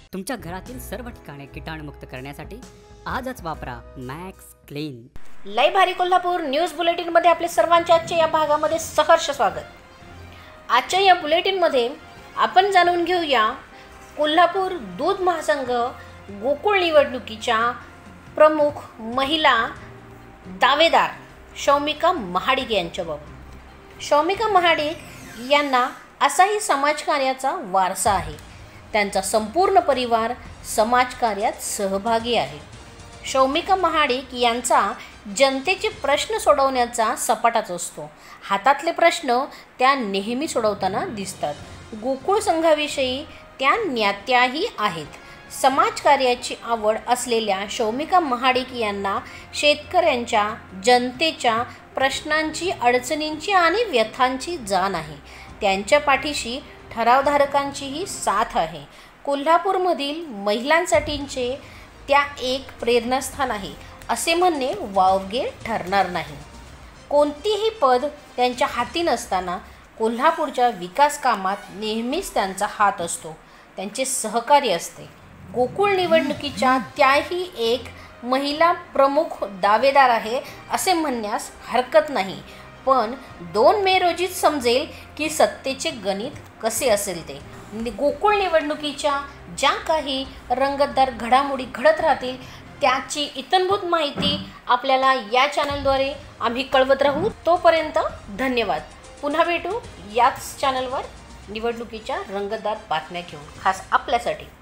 तुमच्या घरातील सर्व ठिकाणे कीटाणुमुक्त करण्यासाठी आजच वापरा मॅक्स क्लीन। लय भारी कोल्हापूर न्यूज बुलेटिन मध्ये आपले सर्वांचे आजच्या या भागामध्ये सहर्ष स्वागत। आजच्या या बुलेटिन मध्ये आपण जाणून घेऊया कोल्हापूर दूध महासंघ गोकुळ निवडणुकीच्या प्रमुख महिला दावेदार शौमिका महाडिक यांच्याबाबत। शौमिका महाडिक यांना असाही समाजकार्याचा वारसा आहे। त्यांचा संपूर्ण परिवार समाजकार्यात सहभागी आहे। शौमिका महाडिक यांचा जनतेचे प्रश्न सोडवण्याचा सपाटाच असतो। हातातले प्रश्न त्या नेहमी सोडवताना दिसतात। गोकुळ संघाविषयी त्या ज्ञात्याही आहेत। समाजकार्याची आवड असलेल्या शौमिका महाडिक यांना शेतकऱ्यांच्या जनतेच्या प्रश्नांची अडचणींची आणि व्यथांची जाण आहे। त्यांच्या पाठीशी ठरावधारकांचीही साथ आहे। कोल्हापूरमधील महिलांसाठीचे त्या एक प्रेरणास्थान आहे असे म्हणणे वावगे ठरणार नाही। कोणतीही पद त्यांच्या हाती नसताना कोल्हापूरच्या विकास कामात नेहमीच त्यांचा हात असतो, त्यांचे सहकार्य असते। गोकुळ निवडणुकीच्या त्याही एक महिला प्रमुख दावेदार आहे असे म्हणण्यास हरकत नाही। पण 2 मे रोजीच समजेल की सत्तेचे गणित कसे असेल ते। गोकुळ निवडणुकीच्या ज्या काही रंगतदार घडामोडी घडत राहतील त्याची इत्थंभूत माहिती आपल्याला या चॅनलद्वारे आम्ही कळवत राहू। तोपर्यंत धन्यवाद। पुन्हा भेटू याच चॅनलवर निवडणुकीच्या रंगतदार बातम्या घेऊन खास आपल्यासाठी।